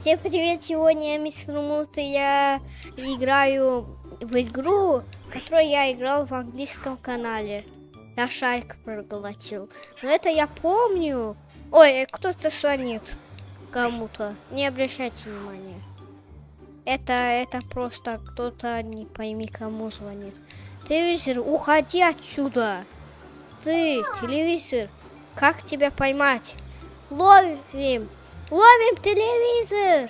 Всем привет! Сегодня я мистер Мут, и я играю в игру, которую я играл в английском канале. Я шарик проглотил. Но это я помню. Ой, кто-то звонит кому-то. Не обращайте внимания. Это просто кто-то, не пойми кому звонит. Телевизор, уходи отсюда! Ты, телевизор, как тебя поймать? Ловим! Ловим телевизор!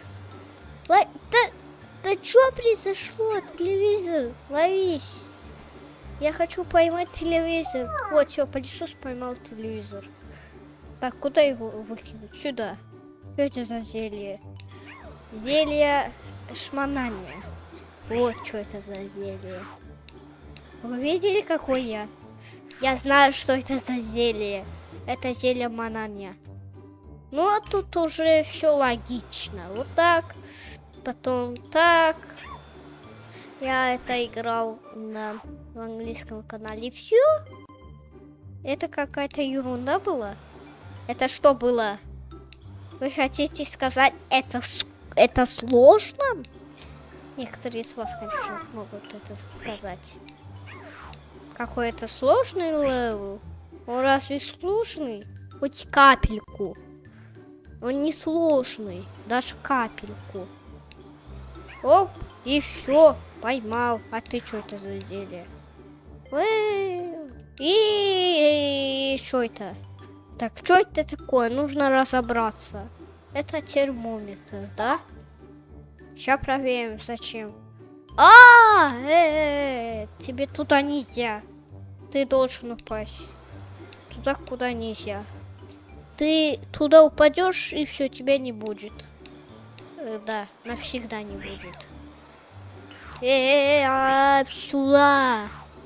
Да что произошло, телевизор? Ловись! Я хочу поймать телевизор. Вот, все, пылесос поймал телевизор. Так, куда его выкинуть? Сюда. Что это за зелье? Зелье шманания. Вот что это за зелье. Вы видели, какой я? Я знаю, что это за зелье. Это зелье манания. Ну, а тут уже все логично. Вот так, потом так. Я это играл в английском канале. И все. Это какая-то ерунда была. Это что было? Вы хотите сказать, это сложно? Некоторые из вас, конечно, могут это сказать. Какой это сложный левел? Он разве сложный? Хоть капельку. Он не сложный, даже капельку. Оп, и все, поймал. А ты что это за зелье? И что это? Так, что это такое? Нужно разобраться. Это термометр, да? Сейчас проверим, зачем. Тебе туда нельзя. Ты должен упасть. Туда, куда нельзя. Ты туда упадешь, и все, тебя не будет. Да, навсегда не будет. Сюда.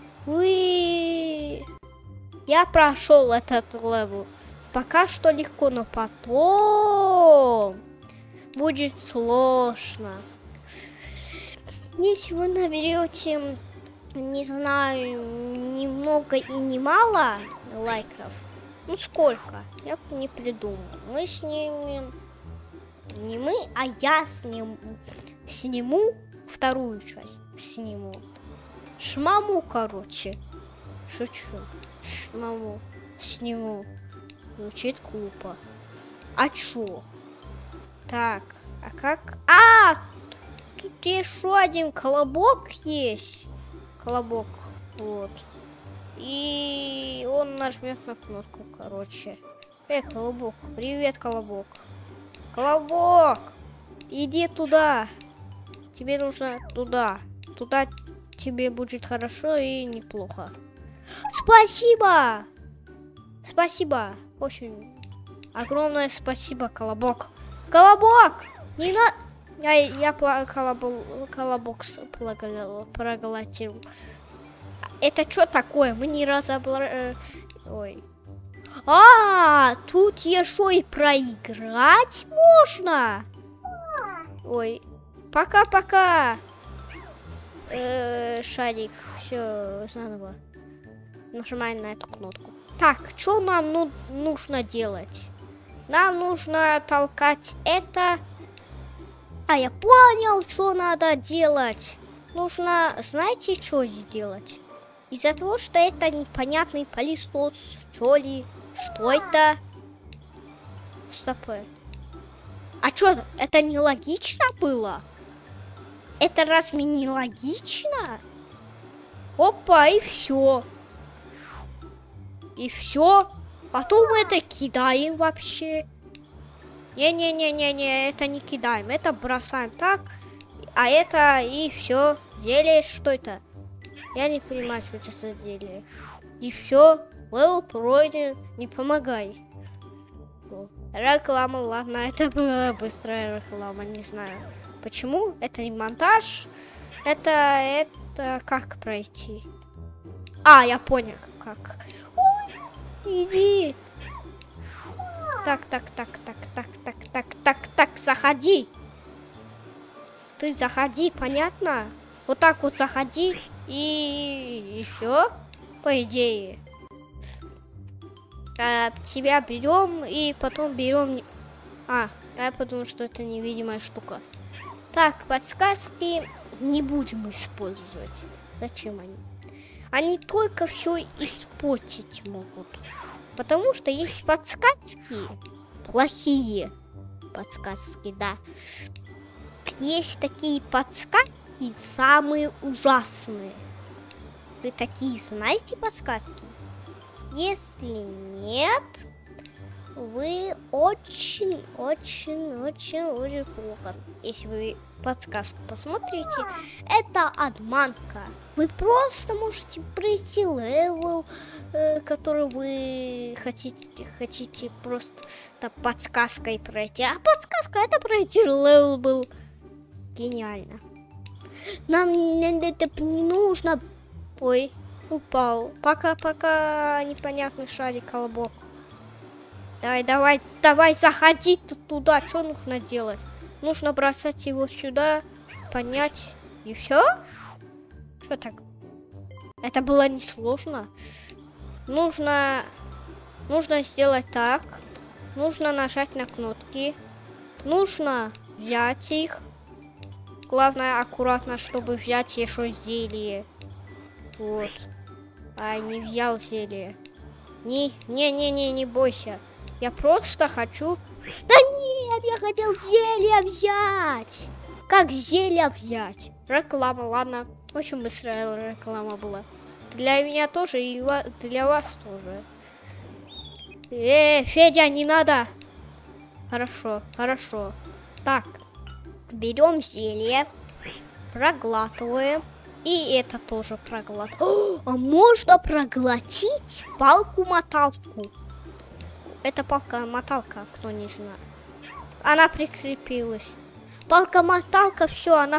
Я прошел этот левел. Пока что легко, но потом будет сложно. Если вы наберете, не знаю, немного и не мало лайков. Ну сколько? Я не придумал. Мы снимем. Не мы, а я сниму вторую часть. Сниму. Шмаму, короче. Шучу. Шмаму. Сниму. Звучит глупо. А чё? Так, а как? Тут еще один колобок есть. Колобок. Вот. И он нажмет на кнопку, короче. Колобок. Привет, Колобок. Колобок! Иди туда. Тебе нужно туда. Туда тебе будет хорошо и неплохо. Спасибо! Спасибо. Очень огромное спасибо, Колобок. Колобок! Не надо... Я колобок проглотил. Это что такое? Мы не разобрали... Ой. Тут еще и проиграть можно? Ой. Пока-пока. Шарик. Все, заново. Нажимаем на эту кнопку. Так, что нам нужно делать? Нам нужно толкать это... я понял, что надо делать. Нужно, знаете, что сделать? Из-за того, что это непонятный пылесос, что ли? Что это? Стоп. А что, это не логично было? Это разве не логично? Опа, и все. И все. Потом мы это кидаем вообще. Не, это не кидаем, это бросаем так. А это и все. Зелье, что это? Я не понимаю, что это за зелье. И все. Левел пройден. Не помогай. Реклама, ладно, это была быстрая реклама, не знаю. Почему? Это не монтаж. Это как пройти? Я понял, как. Ой, иди. Так, заходи. Ты заходи, понятно? Вот так вот заходи и все, по идее. Тебя берем и потом берем А я подумал, что это невидимая штука. Так, подсказки не будем использовать. Зачем они? Они только все испортить могут. Потому что есть подсказки плохие. Подсказки, да. Есть такие подсказки самые ужасные. Вы такие знаете подсказки? Если нет, вы очень плохо. Если вы подсказку посмотрите, это обманка. Вы просто можете пройти левел, который вы хотите просто подсказкой пройти. А подсказка это пройти левел был. Гениально. Нам это не нужно. Ой, упал. Пока непонятный шарик, колобок. Давай, заходи туда. Что нужно делать? Нужно бросать его сюда, понять, и все? Что так? Это было несложно. Нужно сделать так. Нужно нажать на кнопки. Нужно взять их. Главное, аккуратно, чтобы взять еще зелье. Вот. А, не взял зелье. Не бойся. Я просто хочу... Да нет, я хотел зелье взять. Как зелье взять? Реклама, ладно. Очень быстрая реклама была. Для меня тоже и для вас тоже. Федя, не надо. Хорошо. Так, берем зелье, проглатываем. И это тоже проглатываем. А можно проглотить палку-моталку? Это палка-моталка, кто не знает. Она прикрепилась. Палка-моталка, все, она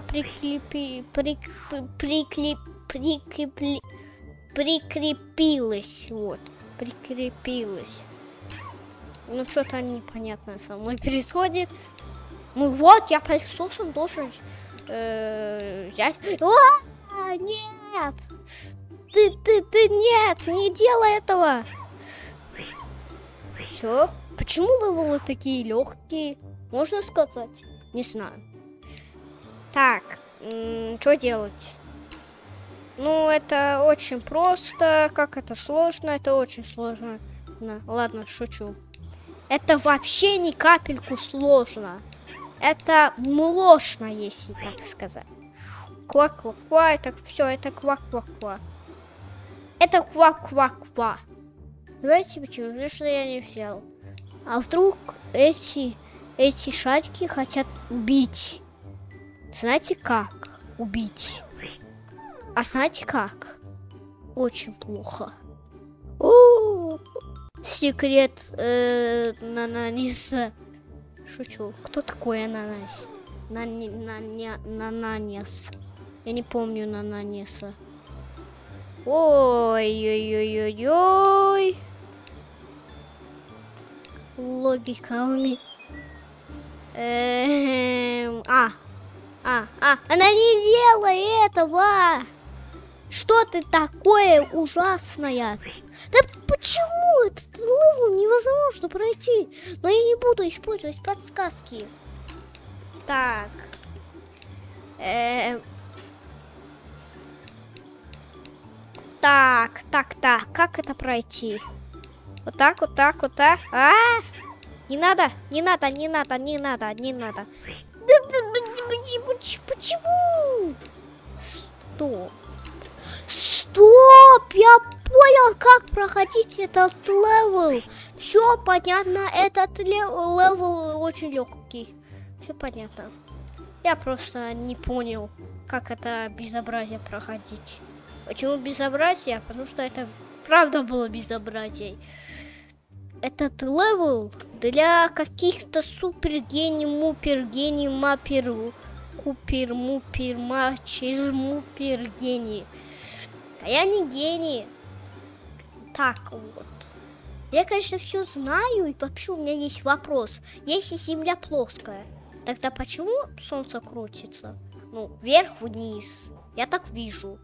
прикрепилась. Вот, прикрепилась. Ну, что-то непонятное со мной происходит. Ну вот, я пылесосом должен взять. Нет! Ты нет, не делай этого! Все. Почему левелы такие легкие? Можно сказать? Не знаю. Так, что делать? Ну, это очень просто. Как это сложно? Это очень сложно. Ладно, шучу. Это вообще ни капельку сложно. Это мложно, если так сказать. Ква-ква-ква, это все, это ква-ква-ква. Это ква-ква-ква. Знаете почему? Потому что я не взял. А вдруг эти шарики хотят убить? Знаете как убить? А знаете как? Очень плохо. Секрет Нананиса. Шучу. Кто такой Ананас? Нананес. Я не помню Нананиса. Ой-ой-ой-ой-ой. Логика у меня. Она не делай этого! Что ты такое ужасное? Да почему этот левел невозможно пройти? Но я не буду использовать подсказки. Так. Так. Как это пройти? Вот так. Не надо. Почему? Стоп! Я понял, как проходить этот левел. Все понятно, этот левел очень легкий. Все понятно. Я просто не понял, как это безобразие проходить. Почему безобразие? Потому что это правда было безобразие. Этот левел для каких-то супергений, мупергений, мапер, купер, мупер, мачер, мупер, гений. А я не гений. Так вот. Я, конечно, все знаю, и вообще у меня есть вопрос. Если Земля плоская, тогда почему Солнце крутится? Ну, вверх-вниз. Я так вижу.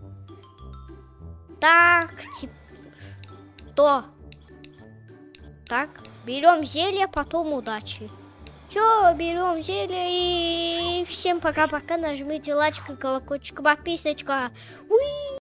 Так, типа... Что? Так, берем зелье, потом удачи. Все, берем зелье и всем пока-пока. Нажмите лайк, колокольчик, подписочка. Уи!